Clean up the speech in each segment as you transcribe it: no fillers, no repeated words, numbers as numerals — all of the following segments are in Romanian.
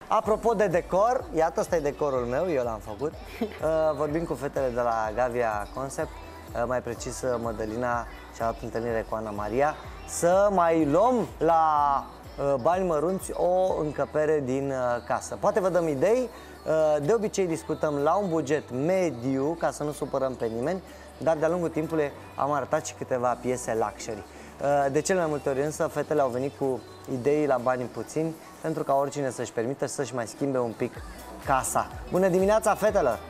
Apropo de decor, iată, ăsta e decorul meu, eu l-am făcut. Vorbim cu fetele de la Gavia Concept, mai precis Mădălina și-a luat întâlnire cu Ana Maria, să mai luăm la bani mărunți o încăpere din casă. Poate vă dăm idei, de obicei discutăm la un buget mediu, ca să nu supărăm pe nimeni, dar de-a lungul timpului am arătat și câteva piese luxury. De cele mai multe ori însă, fetele au venit cu idei la bani puțini, pentru ca oricine să-și permită să-și mai schimbe un pic casa. Bună dimineața, fetelor!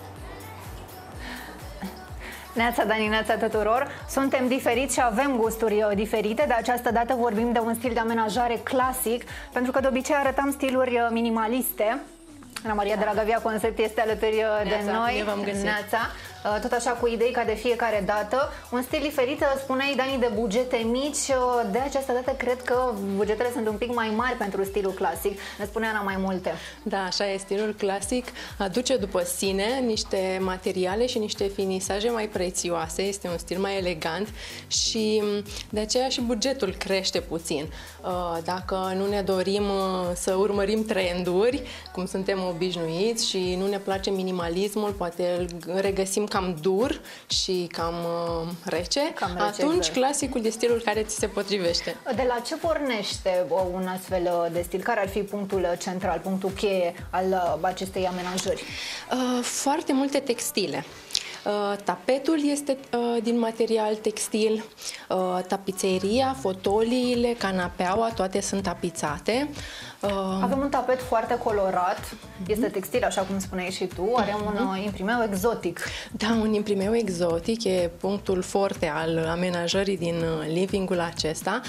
Neața, Dani, neața tuturor! Suntem diferiți și avem gusturi diferite. De această dată vorbim de un stil de amenajare clasic, pentru că de obicei arătam stiluri minimaliste. Ana Maria de la Gavia Concept este alături de noi. Neața. Tot așa cu idei ca de fiecare dată. Un stil diferit, spuneai, Dani, de bugete mici. De această dată cred că bugetele sunt un pic mai mari pentru stilul clasic. Ne spune Ana mai multe. Da, așa e. Stilul clasic aduce după sine niște materiale și niște finisaje mai prețioase. Este un stil mai elegant și de aceea și bugetul crește puțin. Dacă nu ne dorim să urmărim trenduri, cum suntem obișnuiți, și nu ne place minimalismul, poate îl regăsim cam dur și cam rece, atunci exact, clasicul e stilul care ți se potrivește. De la ce pornește un astfel de stil? Care ar fi punctul central, punctul cheie al acestei amenajări? Foarte multe textile. Tapetul este din material textil, tapiseria, fotoliile, canapeaua, toate sunt tapițate. Avem un tapet foarte colorat, este textil, așa cum spuneai și tu, are un imprimeu exotic. Da, un imprimeu exotic e punctul forte al amenajării din living-ul acesta.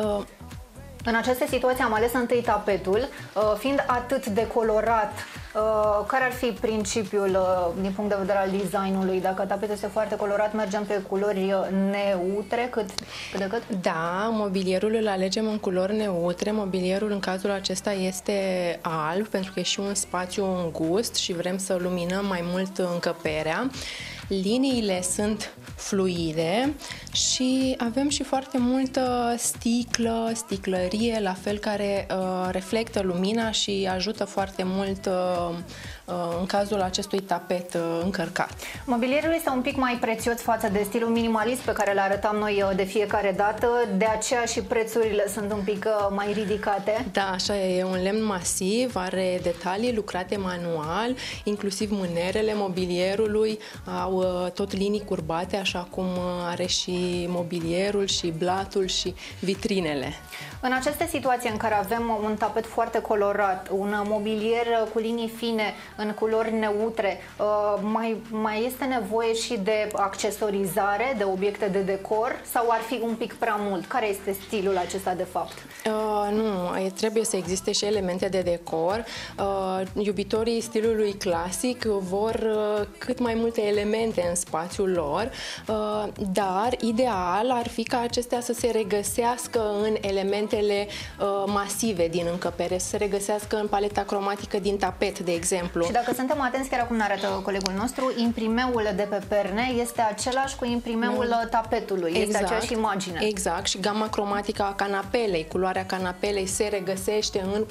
În aceste situații am ales întâi tapetul, fiind atât de colorat. Care ar fi principiul din punct de vedere al designului? Dacă tapetul este foarte colorat, mergem pe culori neutre, cât de cât? Da, mobilierul îl alegem în culori neutre. Mobilierul în cazul acesta este alb, pentru că e și un spațiu îngust și vrem să luminăm mai mult încăperea. Liniile sunt fluide și avem și foarte multă sticlărie, la fel, care reflectă lumina și ajută foarte mult în cazul acestui tapet încărcat. Mobilierul este un pic mai prețios față de stilul minimalist pe care le arătam noi de fiecare dată, de aceea și prețurile sunt un pic mai ridicate. Da, așa e, e un lemn masiv, are detalii lucrate manual, inclusiv mânerele mobilierului au tot linii curbate, așa cum are și mobilierul și blatul și vitrinele. În aceste situații în care avem un tapet foarte colorat, un mobilier cu linii fine în culori neutre, mai este nevoie și de accesorizare, de obiecte de decor, sau ar fi un pic prea mult? Care este stilul acesta de fapt? Nu, trebuie să existe și elemente de decor. Iubitorii stilului clasic vor cât mai multe elemente în spațiul lor, dar ideal ar fi ca acestea să se regăsească în elementele masive din încăpere, să se regăsească în paleta cromatică din tapet, de exemplu. Și dacă suntem atenți, chiar acum ne arătă colegul nostru, imprimeul de pe perne este același cu imprimeul tapetului, exact, este aceeași imagine. Exact, și gama cromatică a canapelei, culoarea canapelei se regăsește în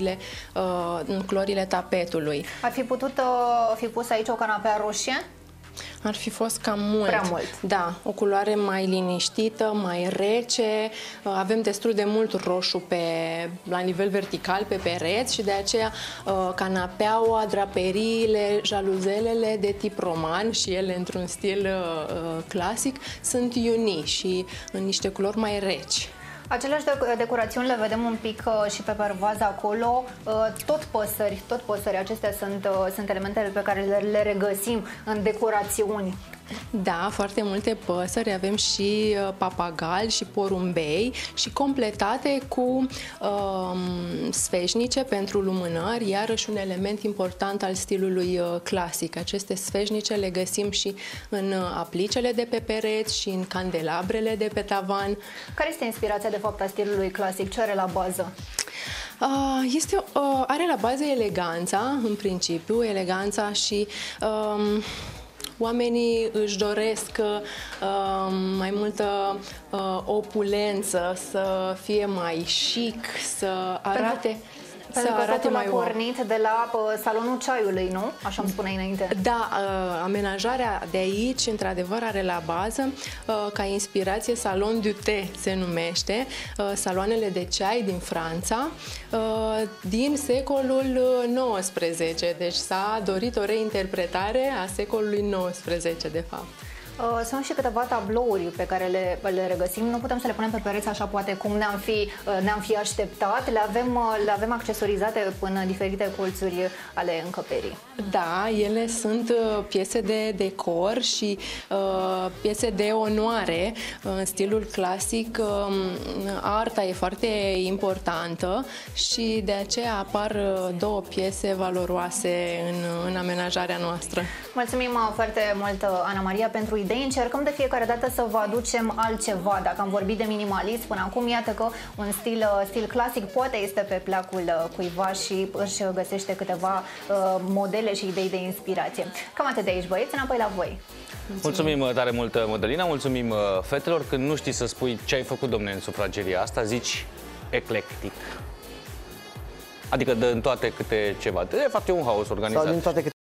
culorile tapetului. Ar fi putut fi pus aici o canapea roșie? Ar fi fost cam mult. Prea mult. Da, o culoare mai liniștită, mai rece. Avem destul de mult roșu la nivel vertical pe pereți și de aceea canapeaua, draperiile, jaluzelele de tip roman și ele într-un stil clasic sunt iuni și în niște culori mai reci. Aceleași decorațiuni le vedem un pic și pe pervază acolo, tot păsări, acestea sunt elementele pe care le regăsim în decorațiuni. Da, foarte multe păsări, avem și papagali și porumbei și completate cu sfeșnice pentru lumânări, iarăși un element important al stilului clasic. Aceste sfeșnice le găsim și în aplicele de pe pereți și în candelabrele de pe tavan. Care este inspirația de fapt a stilului clasic? Ce are la bază? Are la bază eleganța, în principiu, eleganța și oamenii își doresc mai multă opulență, să fie mai chic, să arate... Pentru că arate totul a mai wow. pornit de la salonul ceaiului, nu? Așa îmi spuneai înainte. Da, amenajarea de aici, într-adevăr, are la bază, ca inspirație, Salon du Thé se numește, saloanele de ceai din Franța, din secolul XIX. Deci s-a dorit o reinterpretare a secolului XIX, de fapt. Sunt și câteva tablouri pe care le regăsim. Nu putem să le punem pe pereți așa poate cum ne-am fi așteptat. Le avem accesorizate până diferite colțuri ale încăperii. Da, ele sunt piese de decor și piese de onoare. În stilul clasic, arta e foarte importantă și de aceea apar două piese valoroase în amenajarea noastră. Mulțumim foarte mult, Ana Maria, pentru idei. Încercăm de fiecare dată să vă aducem altceva. Dacă am vorbit de minimalism până acum, iată că un stil clasic poate este pe placul cuiva și își găsește câteva modele și idei de inspirație. Cam atât de aici, băieți, înapoi la voi. Mulțumim tare mult, Mădălina, mulțumim fetelor. Când nu știi să spui ce ai făcut, domne, în sufrageria asta, zici eclectic. Adică dă în toate câte ceva. De fapt, e un haos organizat. Sau din toate câte